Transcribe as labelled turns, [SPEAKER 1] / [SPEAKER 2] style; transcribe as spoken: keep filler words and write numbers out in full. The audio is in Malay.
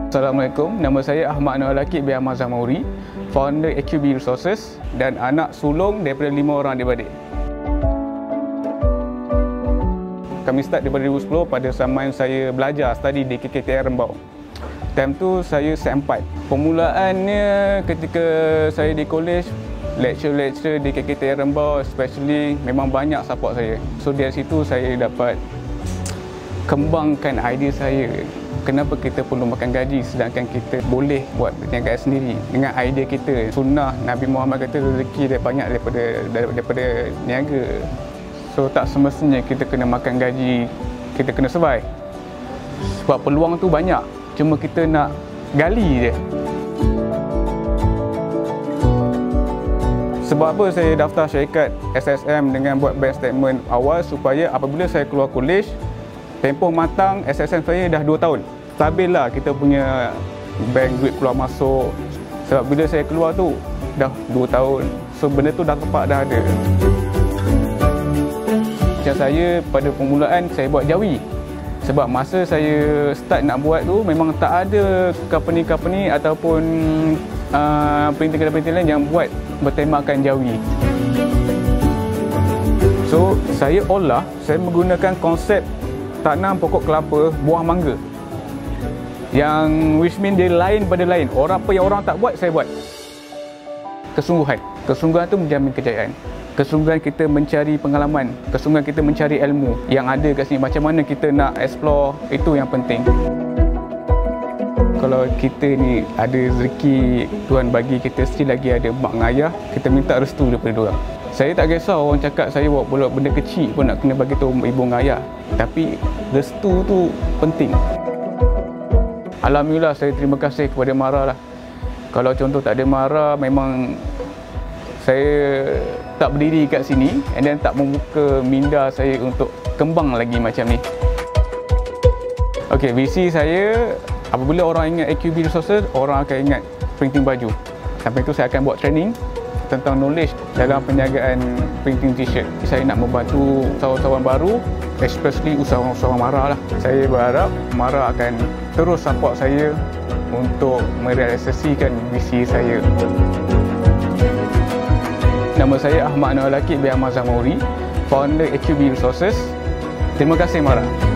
[SPEAKER 1] Assalamualaikum, nama saya Ahmad Noor Lakib bin Ahmad Zamauri, founder A Q B Resources dan anak sulung daripada lima orang adik-beradik. Kami start daripada dua ribu sepuluh pada zaman saya belajar study di K K T R Rembau. Time tu saya S E M empat. Permulaannya ketika saya di college, lecturer-lecturer di K K T R Rembau especially memang banyak support saya. So dari situ saya dapat kembangkan idea saya. Kenapa kita perlu makan gaji sedangkan kita boleh buat perniagaan sendiri dengan idea kita. Sunnah Nabi Muhammad kata rezeki dia banyak daripada daripada niaga. So tak semestinya kita kena makan gaji, kita kena survive. Sebab peluang tu banyak, cuma kita nak gali je. Sebab apa saya daftar syarikat S S M dengan buat bank statement awal, supaya apabila saya keluar college, tempoh matang S S M saya dah dua tahun. Stabil lah kita punya bank duit keluar masuk. Sebab bila saya keluar tu dah dua tahun. So benda tu dah tepat dah ada. Macam saya pada permulaan saya buat jawi. Sebab masa saya start nak buat tu memang tak ada company-company ataupun uh, perintilan-perintilan yang buat bertemakan jawi. So saya olah, saya menggunakan konsep tanam pokok kelapa, buah mangga. Yang which mean dia lain pada lain. Orang apa yang orang tak buat, saya buat. Kesungguhan. Kesungguhan tu menjamin kejayaan. Kesungguhan kita mencari pengalaman. Kesungguhan kita mencari ilmu yang ada kat sini. Macam mana kita nak explore, itu yang penting. Kalau kita ni ada rezeki Tuhan bagi kita, still lagi ada mak dengan ayah, kita minta restu daripada diorang. Saya tak kisah orang cakap saya buat benda kecil pun nak kena bagi tahu ibu dengan ayah. Tapi restu tu penting. Alhamdulillah saya terima kasih kepada Mara lah. Kalau contoh tak ada Mara, memang saya tak berdiri kat sini and then tak membuka minda saya untuk kembang lagi macam ni. Okey, visi saya apabila orang ingat A Q B Resources, orang akan ingat printing baju. Sampai itu saya akan buat training tentang knowledge dalam perniagaan printing t-shirt. Saya nak membantu usahawan baru, especially usahawan-usahawan Mara lah. Saya berharap Mara akan terus support saya untuk merealisasikan visi saya. Nama saya Ahmad Noor Lakib bin Ahmad Zamauri, founder A Q B Resources. Terima kasih Mara.